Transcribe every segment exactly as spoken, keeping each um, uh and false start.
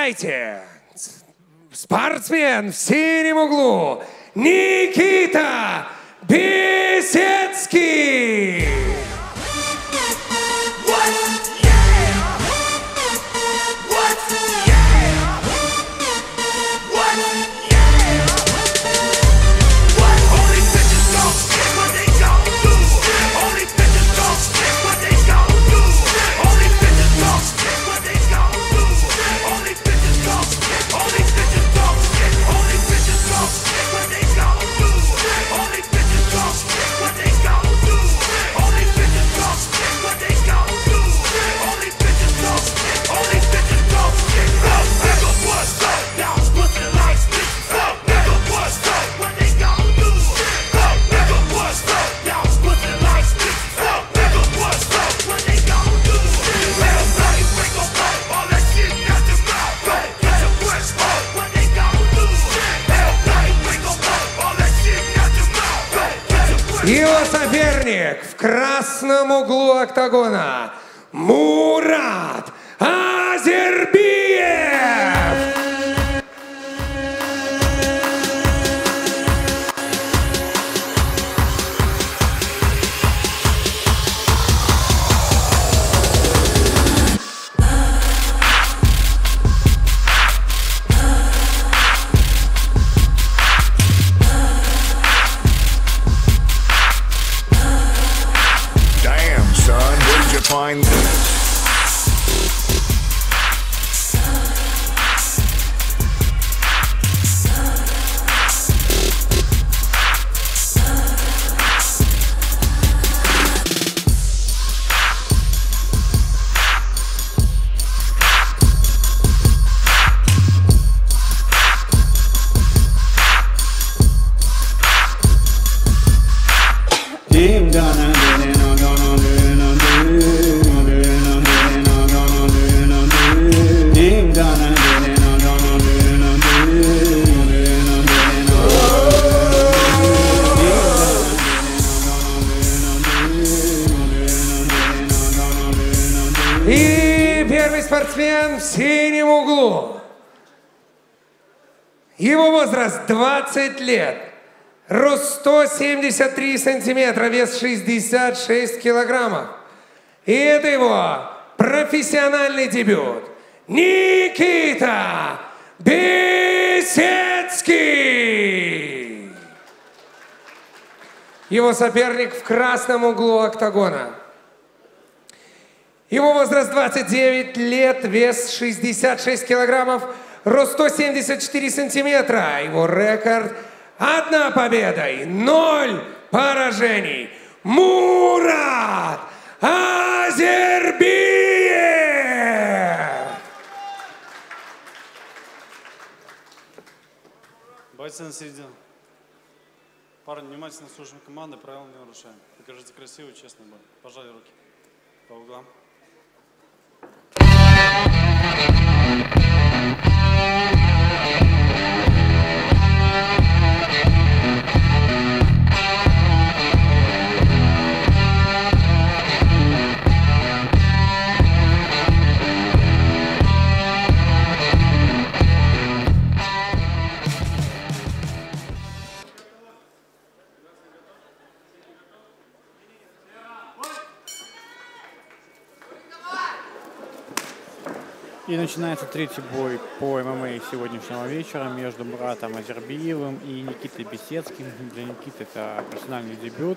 Встречайте! Спортсмен в синем углу Никита Бесецкий! Его соперник в красном углу октагона Мурат Азербиев! Find this. Deep down and И первый спортсмен в синем углу. Его возраст двадцать лет. Рост сто семьдесят три сантиметра, вес шестьдесят шесть килограммов. И это его профессиональный дебют. Никита Бесецкий! Его соперник в красном углу октагона. Его возраст двадцать девять лет, вес шестьдесят шесть килограммов, рост сто семьдесят четыре сантиметра. Его рекорд – одна победа и ноль поражений. Мурат Азербиев! Бойцы на середину. Парни, внимательно слушаем команды, правила не нарушаем. Покажите красивый, честный бой. Пожали руки по углам. И начинается третий бой по ММА сегодняшнего вечера между Муратом Азербиевым и Никитой Бесецким. Для Никиты это профессиональный дебют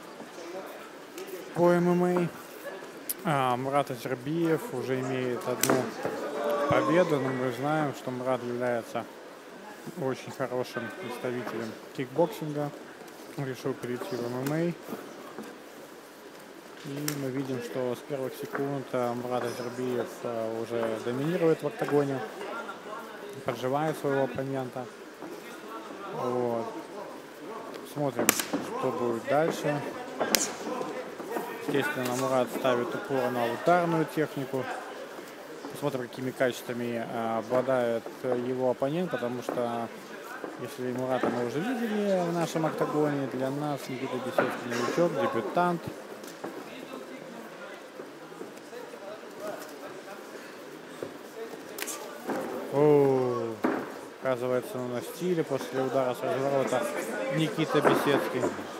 по ММА. А, Мурат Азербиев уже имеет одну победу, но мы знаем, что Мурат является очень хорошим представителем кикбоксинга. Он решил перейти в ММА. И мы видим, что с первых секунд Мурат Азербиев уже доминирует в октагоне, поджимает своего оппонента. Вот. Смотрим, что будет дальше. Естественно, Мурат ставит упор на ударную технику. Посмотрим, какими качествами обладает его оппонент, потому что если Мурата мы уже видели в нашем октагоне, для нас Никита Бесецкий новичок, дебютант. О, оказывается, на стиле после удара с разворота Никита Беседский.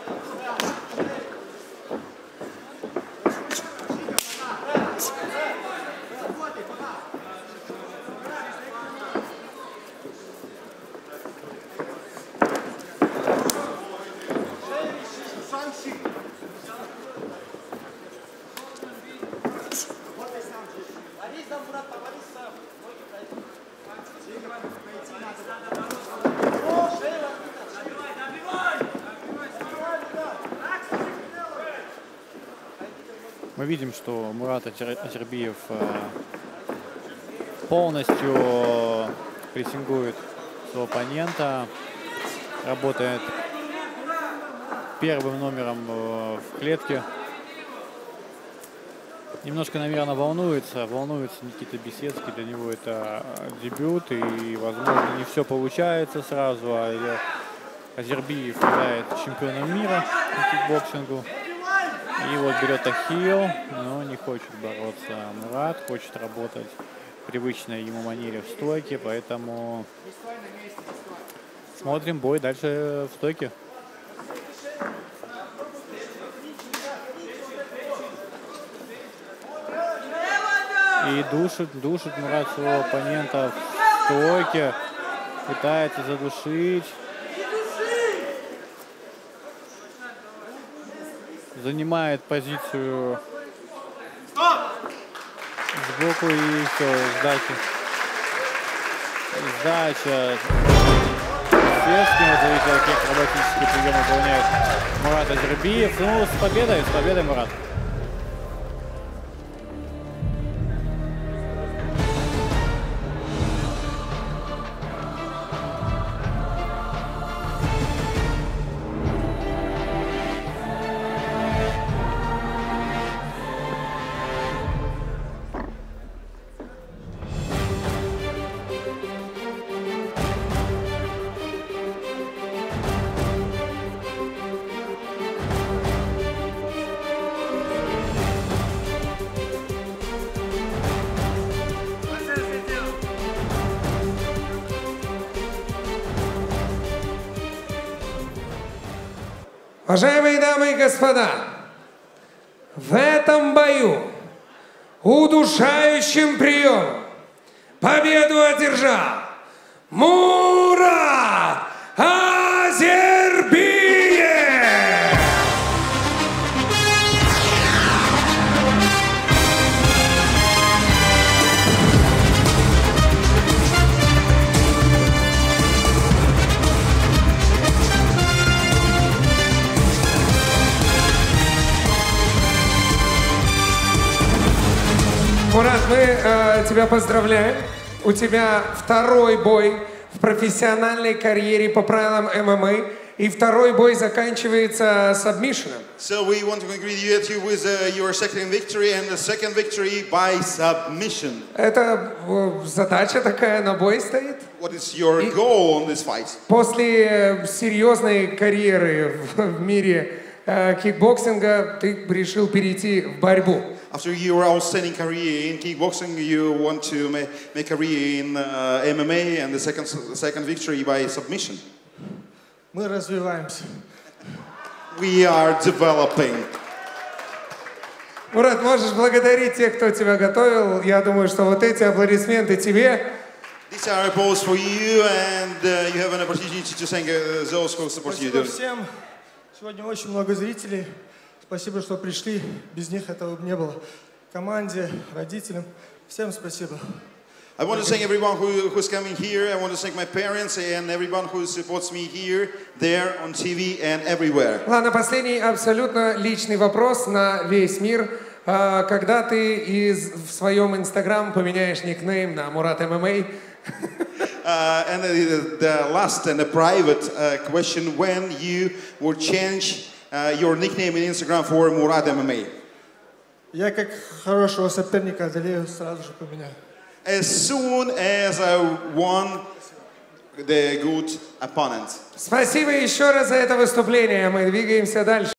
Мы видим, что Мурат Азербиев полностью прессингует своего оппонента, работает первым номером в клетке. Немножко, наверное, волнуется, волнуется Никита Беседский, для него это дебют, и, возможно, не все получается сразу, а Азербиев играет чемпионом мира по кикбоксингу. И вот берет ахилл, но не хочет бороться Мурат, хочет работать в привычной ему манере в стойке, поэтому смотрим бой дальше в стойке. И душит, душит Мурат своего оппонента в стойке, пытается задушить. Занимает позицию сбоку и все, сдача. Сдача. Светский, вот видите, какие акробатические приемы выполняет Мурат Азербиев. Ну, с победой, с победой, Мурат. Уважаемые дамы и господа, в этом бою удушающим приемом победу одержал Мурат Азербиев! Мурат, мы э, тебя поздравляем. У тебя второй бой в профессиональной карьере по правилам эм эм а, и второй бой заканчивается сабмишеном. So we want to congratulate you with uh, your second victory and the second victory by submission. Это э, задача такая на бой стоит. What is your goal on this fight? После э, серьезной карьеры в, в мире э, кикбоксинга ты решил перейти в борьбу. After your outstanding career in kickboxing, you want to ma make a career in uh, эм эм а and the second second victory by submission. Мы развиваемся. We are developing. Мурат, можешь благодарить тех, кто тебя готовил. Я думаю, что вот эти аплодисменты тебе. These are applause for you, and uh, you have an opportunity to thank uh, those who support you. Спасибо всем. Сегодня очень много зрителей. Спасибо, что пришли. Без них этого бы не было. Команде, родителям. Всем спасибо. I want to thank everyone who, who's coming here. I want to thank my parents and everyone who supports me here, there, on ти ви and everywhere. Ладно, последний абсолютно личный вопрос на весь мир. Когда ты из, в своем инстаграм поменяешь никнейм на Мурат эм эм а? Uh, and the, the last and a private uh, question: when you will change uh, your nickname in Instagram for Murad эм эм а? Я как хорошего соперника одолею, сразу же поменяю. As soon as I won the good opponent. Спасибо еще раз за это выступление. Мы двигаемся дальше.